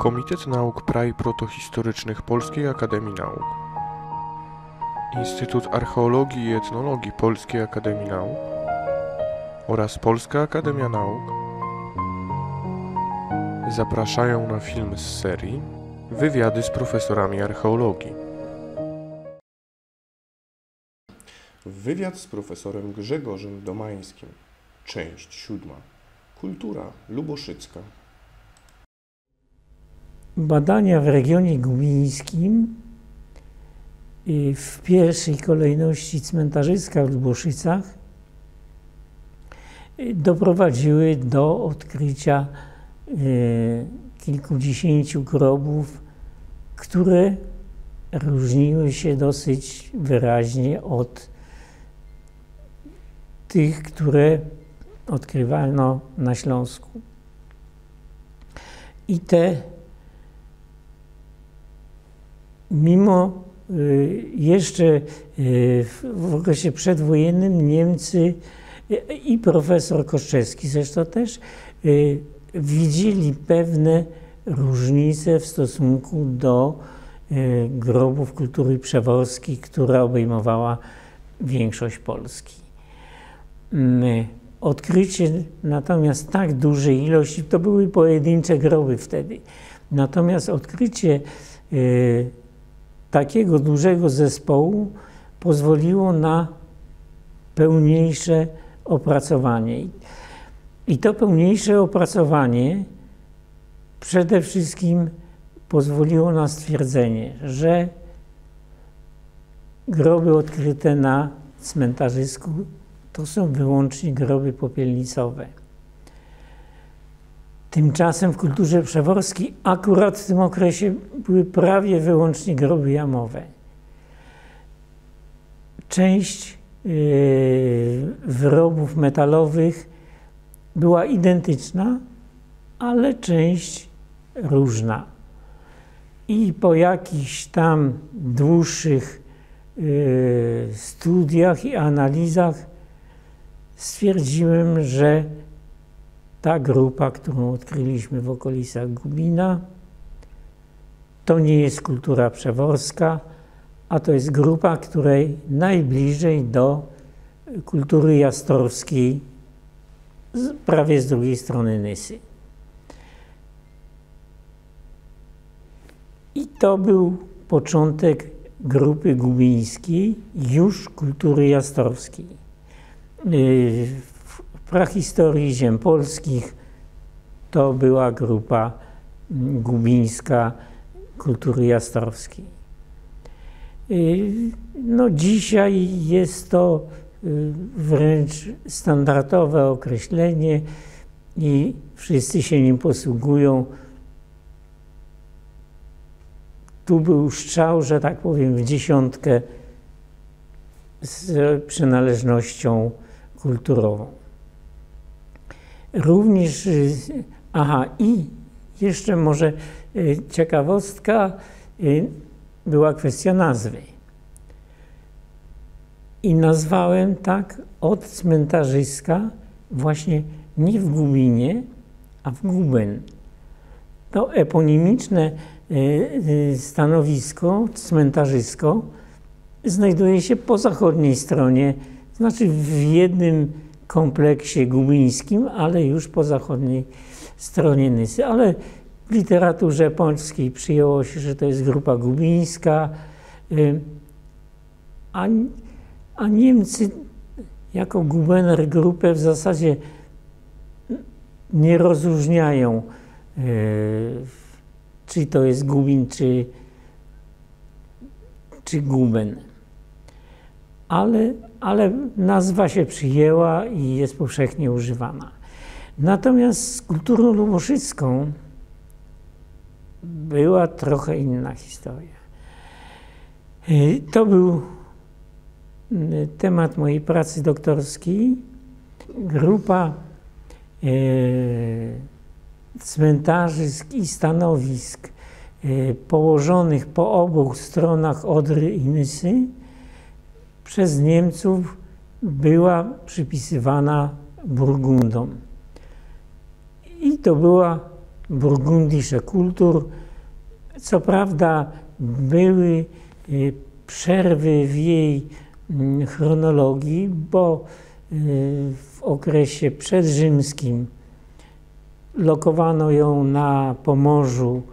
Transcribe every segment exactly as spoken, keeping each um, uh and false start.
Komitet Nauk Prai Protohistorycznych Polskiej Akademii Nauk, Instytut Archeologii i Etnologii Polskiej Akademii Nauk oraz Polska Akademia Nauk zapraszają na film z serii Wywiady z profesorami archeologii. Wywiad z profesorem Grzegorzem Domańskim. Część siódma. Kultura luboszycka. Badania w regionie gumińskim, w pierwszej kolejności cmentarzyska w Luboszycach, doprowadziły do odkrycia kilkudziesięciu grobów, które różniły się dosyć wyraźnie od tych, które odkrywano na Śląsku. I te, mimo jeszcze w okresie przedwojennym, Niemcy i profesor Koszczewski zresztą też widzieli pewne różnice w stosunku do grobów kultury przeworskiej, która obejmowała większość Polski. Odkrycie natomiast tak dużej ilości, to były pojedyncze groby wtedy, natomiast odkrycie y, takiego dużego zespołu pozwoliło na pełniejsze opracowanie. I to pełniejsze opracowanie przede wszystkim pozwoliło na stwierdzenie, że groby odkryte na cmentarzysku to są wyłącznie groby popielnicowe. Tymczasem w kulturze przeworskiej akurat w tym okresie były prawie wyłącznie groby jamowe. Część yy, wyrobów metalowych była identyczna, ale część różna. I po jakichś tam dłuższych yy, studiach i analizach stwierdziłem, że ta grupa, którą odkryliśmy w okolicach Gubina, to nie jest kultura przeworska, a to jest grupa, której najbliżej do kultury jastorskiej, prawie z drugiej strony Nysy. I to był początek grupy gubińskiej, już kultury jastorskiej. W prahistorii ziem polskich to była grupa gubińska kultury jastorskiej. No, dzisiaj jest to wręcz standardowe określenie i wszyscy się nim posługują. Tu był strzał, że tak powiem, w dziesiątkę z przynależnością kulturową. Również, aha, i jeszcze może ciekawostka, była kwestia nazwy. I nazwałem tak od cmentarzyska właśnie nie w Gubinie, a w Guben. To eponimiczne stanowisko, cmentarzysko, znajduje się po zachodniej stronie, znaczy w jednym kompleksie gubińskim, ale już po zachodniej stronie Nysy. Ale w literaturze polskiej przyjęło się, że to jest grupa gubińska, a, a Niemcy jako Gubener grupę w zasadzie nie rozróżniają, czy to jest Gubin, czy, czy Guben. Ale, ale nazwa się przyjęła i jest powszechnie używana. Natomiast z kulturą luboszycką była trochę inna historia. To był temat mojej pracy doktorskiej. Grupa e, cmentarzysk i stanowisk e, położonych po obu stronach Odry i Nysy przez Niemców była przypisywana Burgundom. I to była burgundische Kultur. Co prawda były przerwy w jej chronologii, bo w okresie przedrzymskim lokowano ją na Pomorzu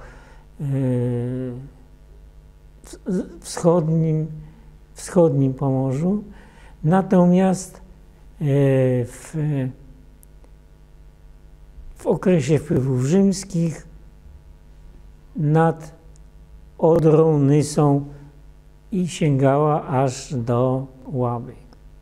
wschodnim, wschodnim Pomorzu, natomiast w, w okresie wpływów rzymskich nad Odrą, Nysą i sięgała aż do Łaby.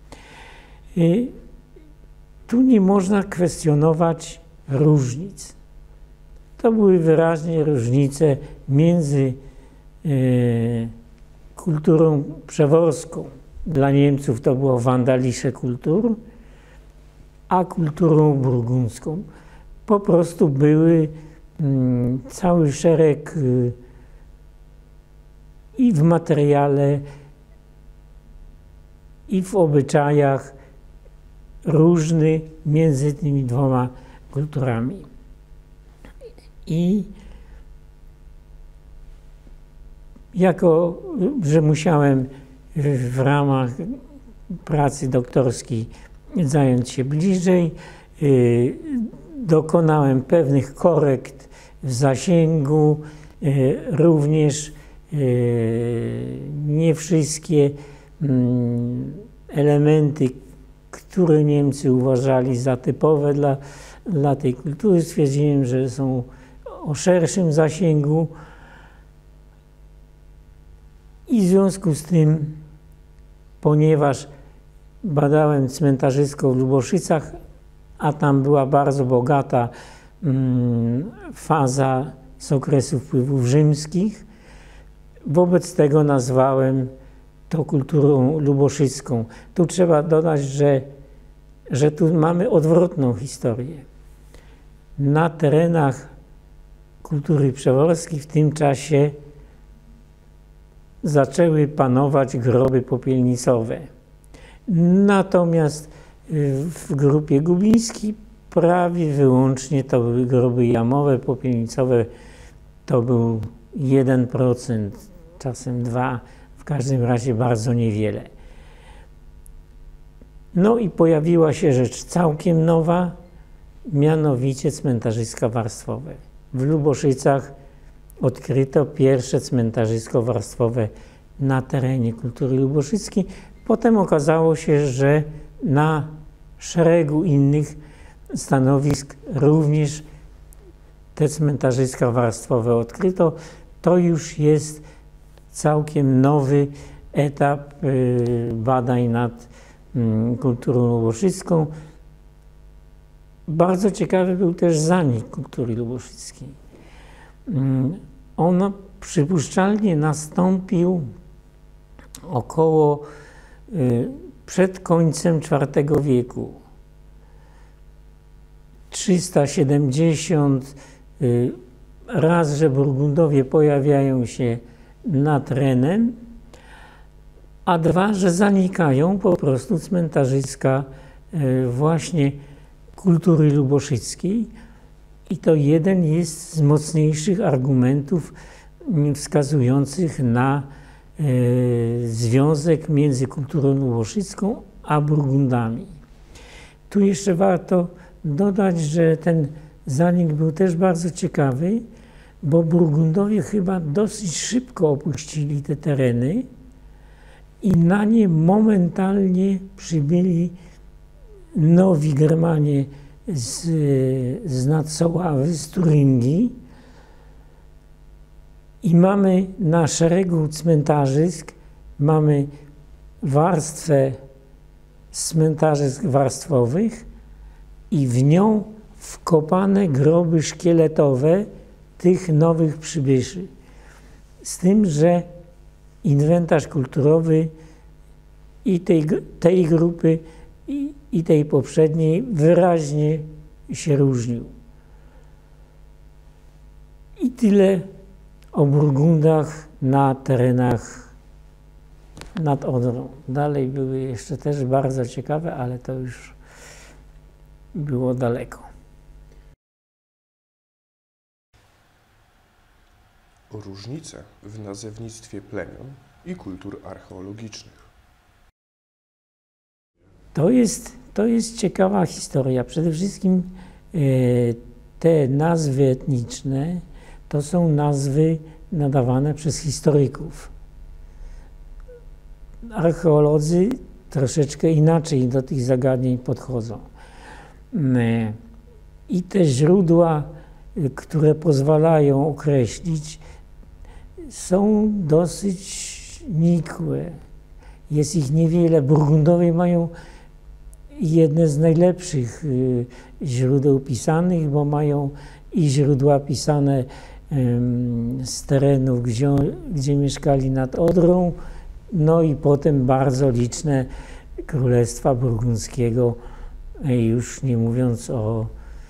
Tu nie można kwestionować różnic. To były wyraźnie różnice między e, kulturą przeworską. Dla Niemców to było Wandalische Kultur, a kulturą burgundzką. Po prostu były m, cały szereg y, i w materiale, i w obyczajach różny między tymi dwoma kulturami. I jako, że musiałem w ramach pracy doktorskiej zająć się bliżej, dokonałem pewnych korekt w zasięgu, również nie wszystkie elementy, które Niemcy uważali za typowe dla, dla tej kultury, stwierdziłem, że są o szerszym zasięgu i w związku z tym, ponieważ badałem cmentarzysko w Luboszycach, a tam była bardzo bogata mm, faza z okresu wpływów rzymskich, wobec tego nazwałem to kulturą luboszycką. Tu trzeba dodać, że, że tu mamy odwrotną historię. Na terenach kultury przeworskiej w tym czasie zaczęły panować groby popielnicowe. Natomiast w grupie gubińskiej prawie wyłącznie to były groby jamowe, popielnicowe to był jeden procent, czasem dwa procent, w każdym razie bardzo niewiele. No i pojawiła się rzecz całkiem nowa, mianowicie cmentarzyska warstwowe. W Luboszycach odkryto pierwsze cmentarzysko warstwowe na terenie kultury luboszyckiej. Potem okazało się, że na szeregu innych stanowisk również te cmentarzyska warstwowe odkryto. To już jest całkiem nowy etap badań nad kulturą luboszycką. Bardzo ciekawy był też zanik kultury luboszyckiej. On przypuszczalnie nastąpił około przed końcem czwartego wieku. trzysta siedemdziesiąt raz, że Burgundowie pojawiają się nad Renem, a dwa, że zanikają po prostu cmentarzyska właśnie kultury luboszyckiej. I to jeden jest z mocniejszych argumentów wskazujących na e, związek między kulturą luboszycką a Burgundami. Tu jeszcze warto dodać, że ten zanik był też bardzo ciekawy, bo Burgundowie chyba dosyć szybko opuścili te tereny i na nie momentalnie przybyli nowi Germanie z, z Nadsoławy, z Turyngii i mamy na szeregu cmentarzysk, mamy warstwę cmentarzysk warstwowych i w nią wkopane groby szkieletowe tych nowych przybyszy. Z tym, że inwentarz kulturowy i tej, tej grupy i, i tej poprzedniej wyraźnie się różnił. I tyle o Burgundach na terenach nad Odrą. Dalej były jeszcze też bardzo ciekawe, ale to już było daleko. Różnice w nazewnictwie plemion i kultur archeologicznych. To jest, to jest ciekawa historia. Przede wszystkim e, te nazwy etniczne to są nazwy nadawane przez historyków. Archeolodzy troszeczkę inaczej do tych zagadnień podchodzą. E, I te źródła, które pozwalają określić, są dosyć nikłe. Jest ich niewiele. Burgundowie mają jedne z najlepszych y, źródeł pisanych, bo mają i źródła pisane ym, z terenów, gdzie, gdzie mieszkali nad Odrą, no i potem bardzo liczne Królestwa Burgundzkiego, już nie mówiąc o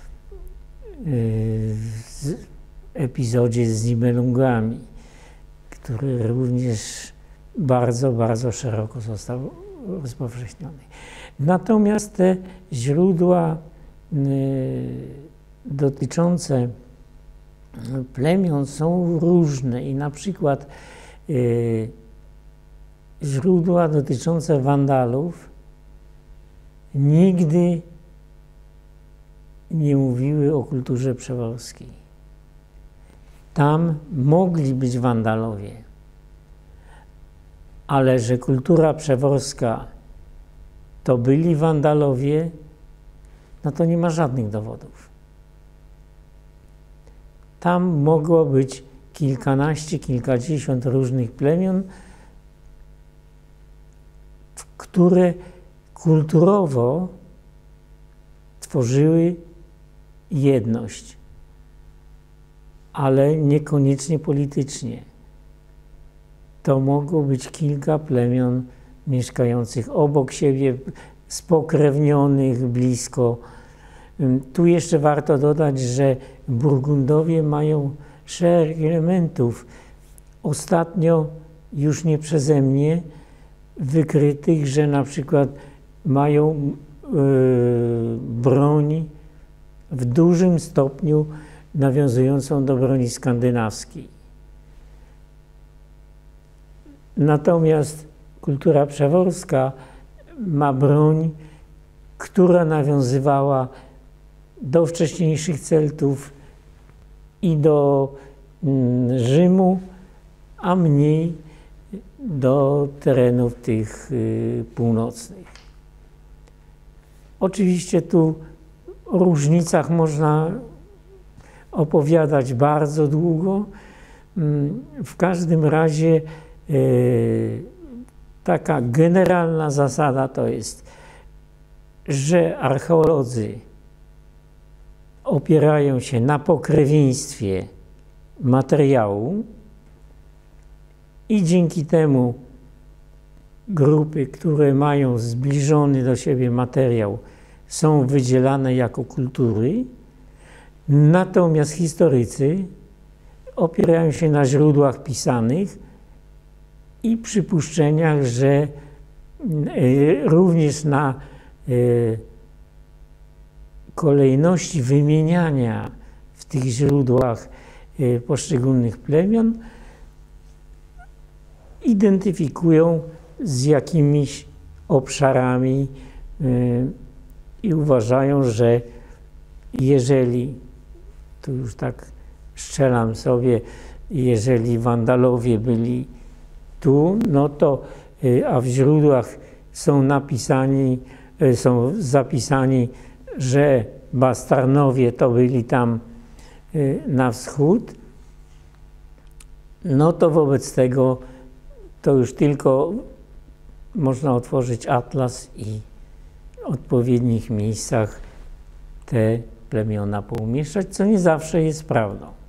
y, z, epizodzie z Nibelungami, który również bardzo, bardzo szeroko został rozpowszechniony. Natomiast te źródła y, dotyczące plemion są różne i na przykład y, źródła dotyczące Wandalów nigdy nie mówiły o kulturze przeworskiej. Tam mogli być Wandalowie, ale że kultura przeworska to byli Wandalowie, no to nie ma żadnych dowodów. Tam mogło być kilkanaście, kilkadziesiąt różnych plemion, które kulturowo tworzyły jedność, ale niekoniecznie politycznie. To mogło być kilka plemion mieszkających obok siebie, spokrewnionych blisko. Tu jeszcze warto dodać, że Burgundowie mają szereg elementów, ostatnio już nie przeze mnie, wykrytych, że na przykład mają yy, broń w dużym stopniu nawiązującą do broni skandynawskiej. Natomiast kultura przeworska ma broń, która nawiązywała do wcześniejszych Celtów i do mm, Rzymu, a mniej do terenów tych y, północnych. Oczywiście tu o różnicach można opowiadać bardzo długo. W każdym razie y, taka generalna zasada to jest, że archeolodzy opierają się na pokrewieństwie materiału i dzięki temu grupy, które mają zbliżony do siebie materiał, są wydzielane jako kultury, natomiast historycy opierają się na źródłach pisanych i przypuszczeniach, że y, również na y, kolejności wymieniania w tych źródłach y, poszczególnych plemion identyfikują z jakimiś obszarami y, i uważają, że jeżeli, tu już tak strzelam sobie, jeżeli Wandalowie byli tu, no to, y, a w źródłach są napisani, y, są zapisani, że Bastarnowie to byli tam y, na wschód, no to wobec tego to już tylko można otworzyć atlas i w odpowiednich miejscach te plemiona poumieszczać, co nie zawsze jest prawdą.